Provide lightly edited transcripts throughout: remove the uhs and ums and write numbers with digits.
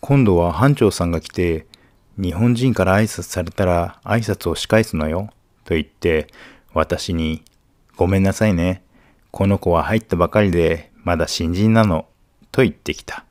今度は班長さんが来て、日本人から挨拶されたら挨拶を仕返すのよ、と言って、私に、ごめんなさいね。この子は入ったばかりで、まだ新人なの、と言ってきた。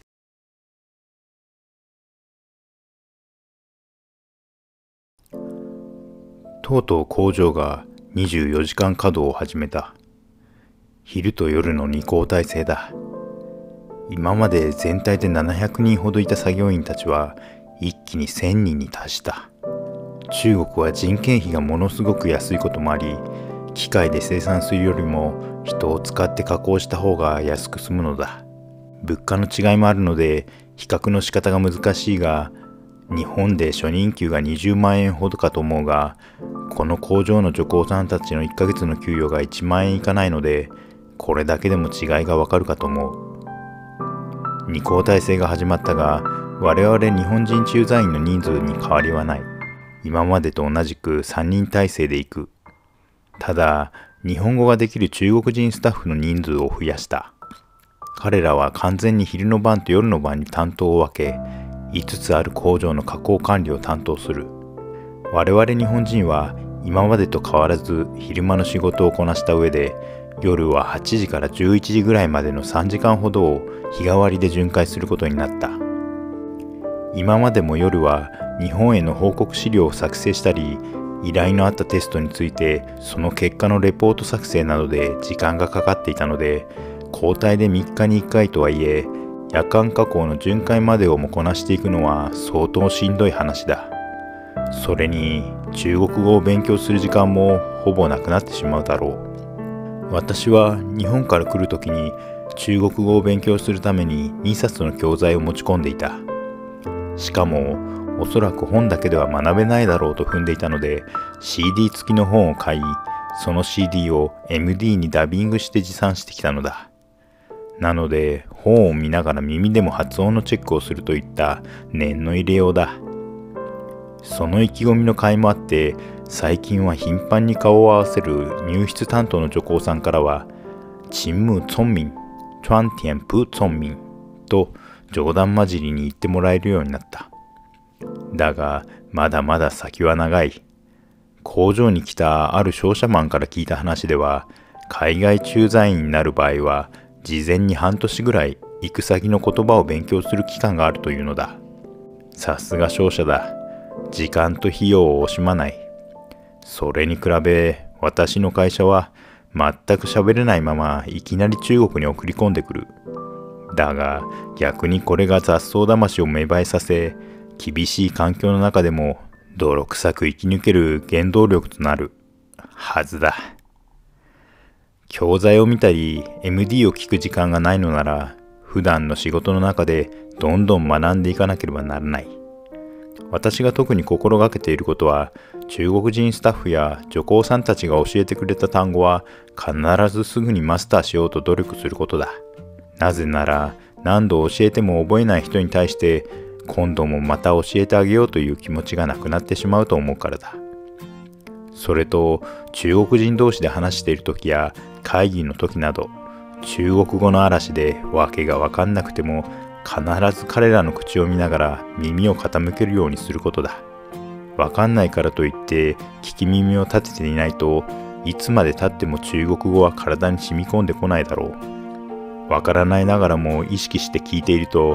とうとう工場が24時間稼働を始めた。昼と夜の2交代制だ。今まで全体で700人ほどいた作業員たちは一気に1000人に達した。中国は人件費がものすごく安いこともあり、機械で生産するよりも人を使って加工した方が安く済むのだ。物価の違いもあるので比較の仕方が難しいが、日本で初任給が20万円ほどかと思うが、この工場の女工さんたちの1ヶ月の給与が1万円いかないので、これだけでも違いがわかるかと思う。2交代制が始まったが、我々日本人駐在員の人数に変わりはない。今までと同じく3人体制で行く。ただ、日本語ができる中国人スタッフの人数を増やした。彼らは完全に昼の晩と夜の晩に担当を分け、5つある工場の加工管理を担当する。我々日本人は今までと変わらず昼間の仕事をこなした上で、夜は8時から11時ぐらいまでの3時間ほどを日替わりで巡回することになった。今までも夜は日本への報告資料を作成したり、依頼のあったテストについてその結果のレポート作成などで時間がかかっていたので、交代で3日に1回とはいえ、夜間加工の巡回までをもこなしていくのは相当しんどい話だ。それに中国語を勉強する時間もほぼなくなってしまうだろう。私は日本から来るときに中国語を勉強するために2冊の教材を持ち込んでいた。しかもおそらく本だけでは学べないだろうと踏んでいたので CD 付きの本を買い、その CD を MD にダビングして持参してきたのだ。なので本を見ながら耳でも発音のチェックをするといった念の入れようだ。その意気込みの甲斐もあって、最近は頻繁に顔を合わせる入室担当の女工さんからは、チンムツォンミン、チュアンティエンプツォンミンと冗談交じりに言ってもらえるようになった。だがまだまだ先は長い。工場に来たある商社マンから聞いた話では、海外駐在員になる場合は事前に半年ぐらい行く先の言葉を勉強する期間があるというのだ。さすが商社だ。時間と費用を惜しまない。それに比べ私の会社は全く喋れないままいきなり中国に送り込んでくる。だが逆にこれが雑草魂を芽生えさせ、厳しい環境の中でも泥臭く生き抜ける原動力となるはずだ。教材を見たり MD を聞く時間がないのなら、普段の仕事の中でどんどん学んでいかなければならない。私が特に心がけていることは、中国人スタッフや女工さんたちが教えてくれた単語は必ずすぐにマスターしようと努力することだ。なぜなら何度教えても覚えない人に対して今度もまた教えてあげようという気持ちがなくなってしまうと思うからだ。それと中国人同士で話している時や会議の時など、中国語の嵐で訳が分かんなくても必ず彼らの口を見ながら耳を傾けるようにすることだ。わかんないからといって聞き耳を立てていないといつまで経っても中国語は体に染み込んでこないだろう。わからないながらも意識して聞いていると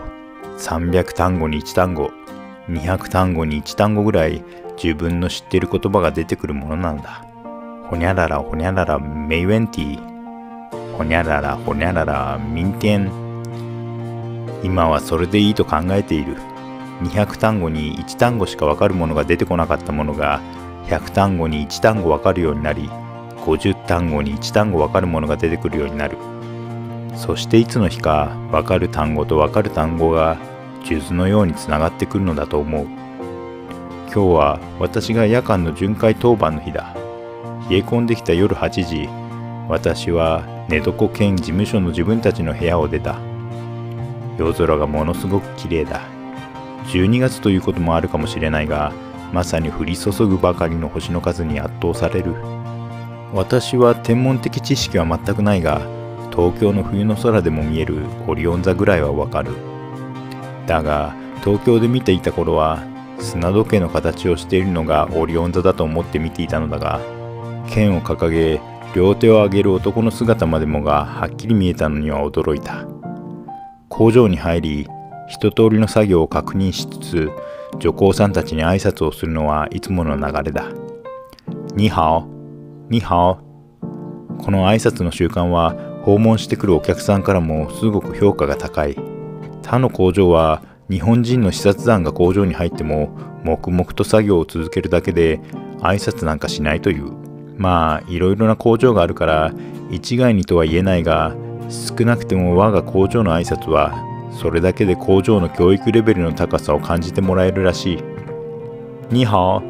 300単語に1単語、200単語に1単語ぐらい自分の知っている言葉が出てくるものなんだ。ほにゃららほにゃららメイウェンティ、ほにゃららほにゃららミンテン。今はそれでいいと考えている。200単語に1単語しか分かるものが出てこなかったものが100単語に1単語分かるようになり、50単語に1単語分かるものが出てくるようになる。そしていつの日か分かる単語と分かる単語が数珠のようにつながってくるのだと思う。今日は私が夜間の巡回当番の日だ。冷え込んできた夜8時、私は寝床兼事務所の自分たちの部屋を出た。夜空がものすごく綺麗だ。12月ということもあるかもしれないが、まさに降り注ぐばかりの星の数に圧倒される。私は天文的知識は全くないが、東京の冬の空でも見えるオリオン座ぐらいはわかる。だが東京で見ていた頃は砂時計の形をしているのがオリオン座だと思って見ていたのだが、剣を掲げ両手を上げる男の姿までもがはっきり見えたのには驚いた。工場に入り一通りの作業を確認しつつ、女工さんたちに挨拶をするのはいつもの流れだ。ニハオ、ニハオ。この挨拶の習慣は訪問してくるお客さんからもすごく評価が高い。他の工場は日本人の視察団が工場に入っても黙々と作業を続けるだけで挨拶なんかしないという。まあいろいろな工場があるから一概にとは言えないが、少なくても我が工場の挨拶はそれだけで工場の教育レベルの高さを感じてもらえるらしい。ニハオ、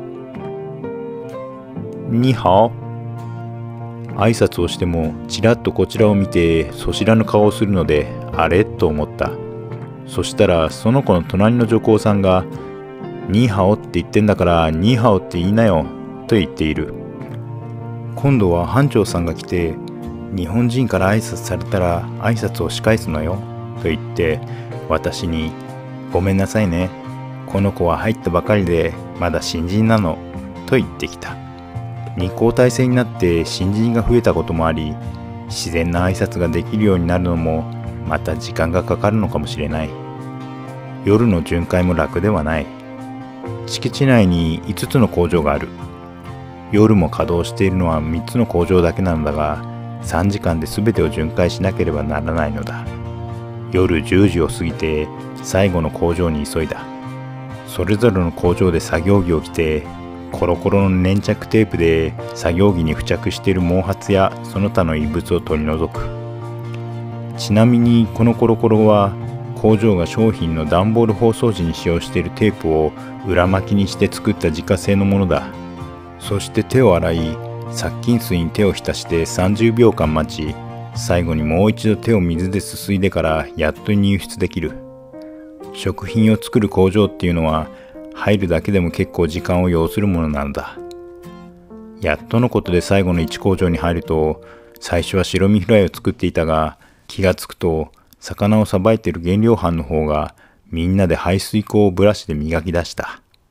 ニハオ。挨拶をしてもちらっとこちらを見てそしらぬ顔をするので、あれと思った。そしたらその子の隣の女工さんがニーハオって言ってんだからニーハオって言いなよと言っている。今度は班長さんが来て、日本人から挨拶されたら挨拶を仕返すのよと言って私に、ごめんなさいね、この子は入ったばかりでまだ新人なのと言ってきた。日交体制になって新人が増えたこともあり、自然な挨拶ができるようになるのもまた時間がかかるのかもしれない。夜の巡回も楽ではない。敷地内に5つの工場がある。夜も稼働しているのは3つの工場だけなのだが、3時間で全てを巡回しなければならないのだ。夜10時を過ぎて最後の工場に急いだ。それぞれの工場で作業着を着て、コロコロの粘着テープで作業着に付着している毛髪やその他の異物を取り除く。ちなみにこのコロコロは工場が商品の段ボール包装時に使用しているテープを裏巻きにして作った自家製のものだ。そして手を洗い、殺菌水に手を浸して30秒間待ち、最後にもう一度手を水ですすいでからやっと入室できる。食品を作る工場っていうのは入るだけでも結構時間を要するものなのだ。やっとのことで最後の1工場に入ると、最初は白身フライを作っていたが、気がつくと魚をさばいている原料班の方がみんなで排水口をブラシで磨き出した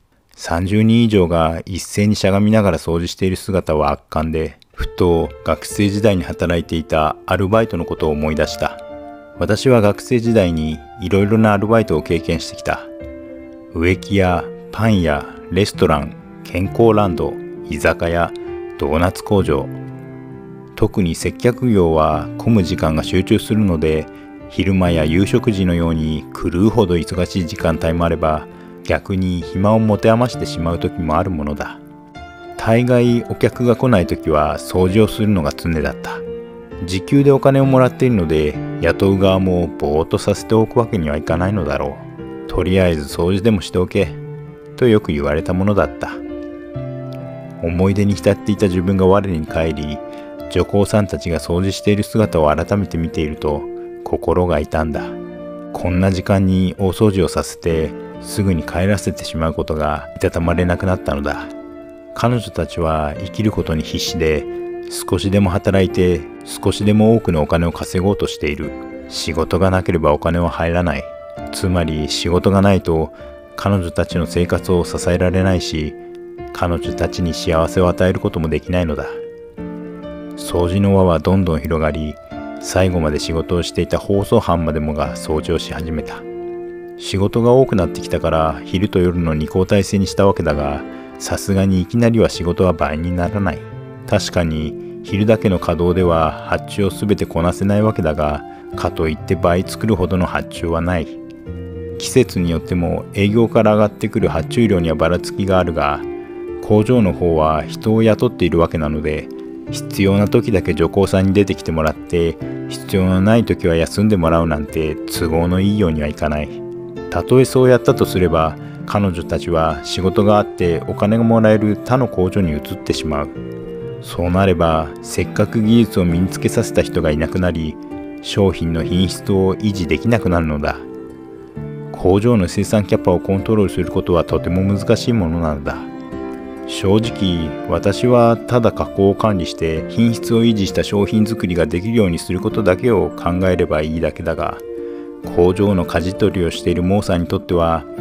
。30人以上が一斉にしゃがみながら掃除している姿は圧巻で、ふと学生時代に働いていたアルバイトのことを思い出した。私は学生時代にいろいろなアルバイトを経験してきた。植木屋、パン屋、レストラン、健康ランド、居酒屋、ドーナツ工場。特に接客業は混む時間が集中するので、昼間や夕食時のように狂うほど忙しい時間帯もあれば、逆に暇を持て余してしまう時もあるものだ。大概お客が来ない時は掃除をするのが常だった。時給でお金をもらっているので、雇う側もぼーっとさせておくわけにはいかないのだろう。とりあえず掃除でもしておけとよく言われたものだった。思い出に浸っていた自分が我に返り、女工さんたちが掃除している姿を改めて見ていると心が痛んだ。こんな時間に大掃除をさせてすぐに帰らせてしまうことがいたたまれなくなったのだ。彼女たちは生きることに必死で、少しでも働いて少しでも多くのお金を稼ごうとしている。仕事がなければお金は入らない。つまり仕事がないと彼女たちの生活を支えられないし、彼女たちに幸せを与えることもできないのだ。掃除の輪はどんどん広がり、最後まで仕事をしていた放送班までもが掃除をし始めた。仕事が多くなってきたから昼と夜の2交代制にしたわけだが、さすがにいきなりは仕事は倍にならない。確かに昼だけの稼働では発注をすべてこなせないわけだが、かといって倍作るほどの発注はない。季節によっても営業から上がってくる発注量にはばらつきがあるが、工場の方は人を雇っているわけなので、必要な時だけ女工さんに出てきてもらって、必要のない時は休んでもらうなんて都合のいいようにはいかない。たとえそうやったとすれば、彼女たちは仕事があってお金がもらえる他の工場に移ってしまう。そうなれば、せっかく技術を身につけさせた人がいなくなり、商品の品質を維持できなくなるのだ。工場の生産キャパをコントロールすることはとても難しいものなのだ。正直、私はただ加工を管理して品質を維持した商品作りができるようにすることだけを考えればいいだけだが、工場の舵取りをしているモーさんにとっては、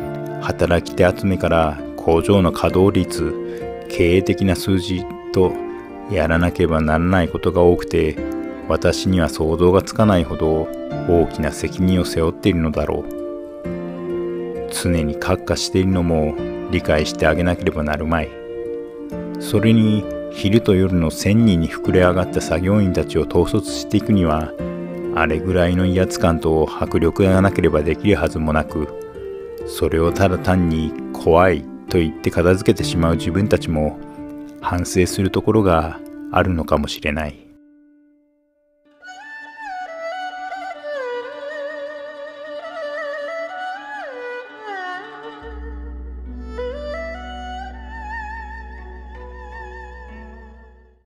働き手集めから工場の稼働率、経営的な数字とやらなければならないことが多くて、私には想像がつかないほど大きな責任を背負っているのだろう。常に閣下しているのも理解してあげなければなるまい。それに昼と夜の1000人に膨れ上がった作業員たちを統率していくには、あれぐらいの威圧感と迫力がなければできるはずもなく、それをただ単に怖いと言って片付けてしまう自分たちも反省するところがあるのかもしれない。